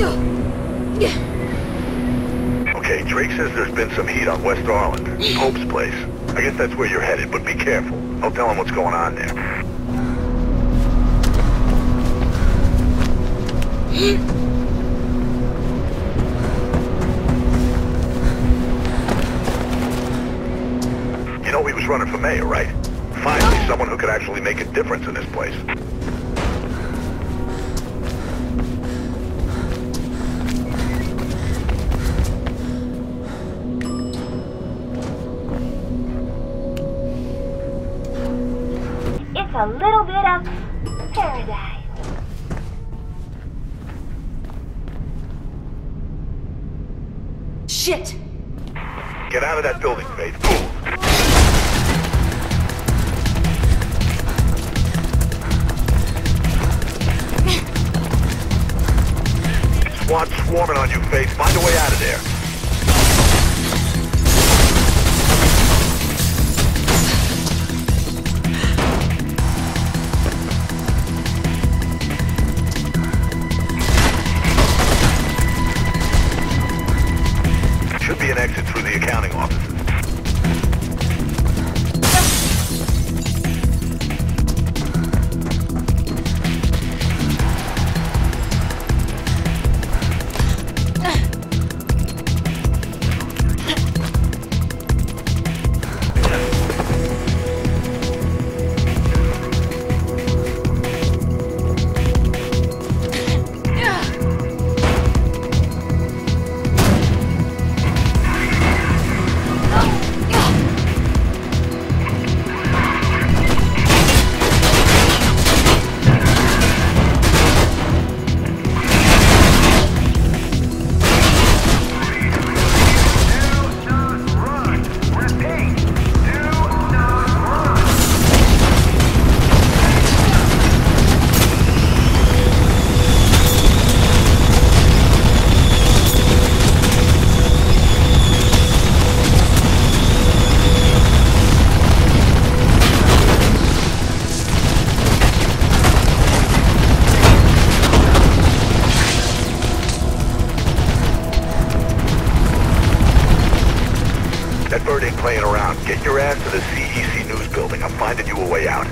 Okay, Drake says there's been some heat on West Arlen. Pope's place. I guess that's where you're headed, but be careful. I'll tell him what's going on there. You know he was running for mayor, right? Finally, someone who could actually make a difference in this place. It's a little bit of paradise. Shit! Get out of that building, Faith. Move! SWAT swarming on you, Faith. Find a way out of there. Should be an exit through the accounting offices. That bird ain't playing around. Get your ass to the CEC News building. I'm finding you a way out.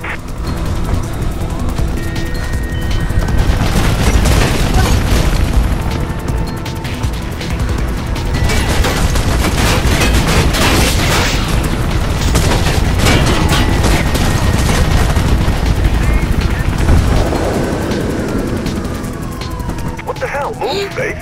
What the hell? Move, Faith.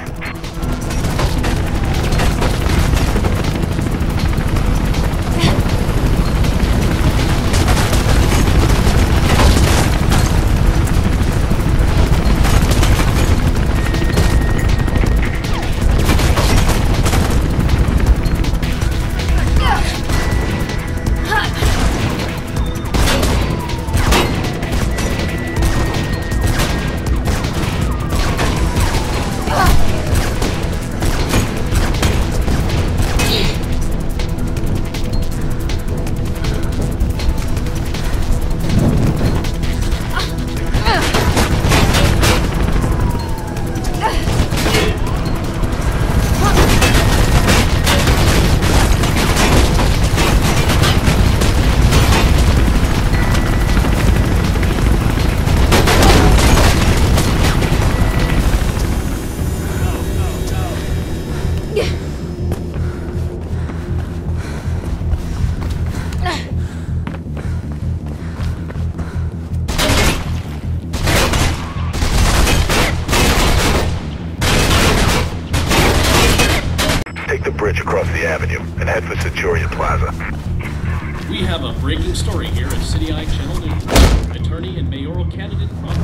Take the bridge across the avenue and head for Centurion Plaza. We have a breaking story here at City Eye Channel News. Attorney and mayoral candidate Ron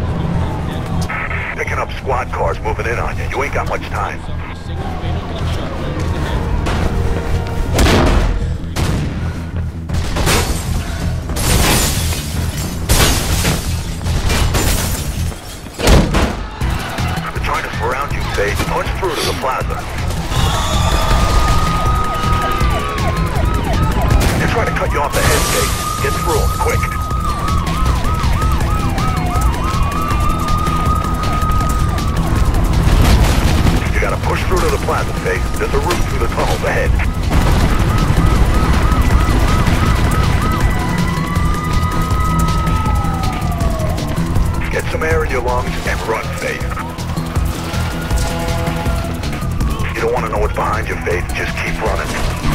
Poe. Picking up squad cars moving in on you. You ain't got much time. Suffered a single fatal gunshot wound to the head. They're trying to surround you, Faith. Push through to the plaza. They're trying to cut you off the head, Faith. Get through them, quick. the plaza, Faith. There's a route through the tunnels ahead. Get some air in your lungs and run, Faith. You don't want to know what's behind your, Faith. Just keep running.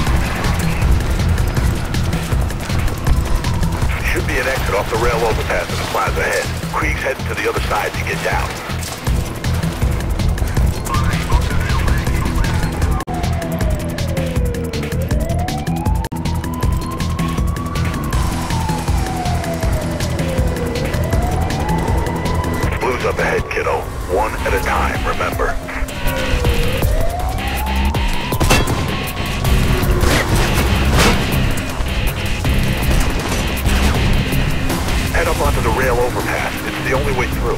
Should be an exit off the rail overpass in the plaza ahead. Krieg's heading to the other side to get down. Blue's up ahead, kiddo. One at a time, remember. Head up onto the rail overpass. It's the only way through.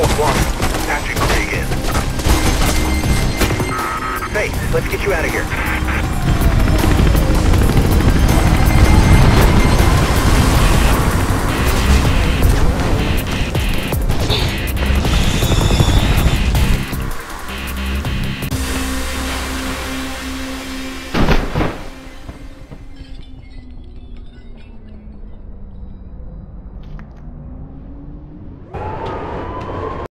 Let's get you out of here.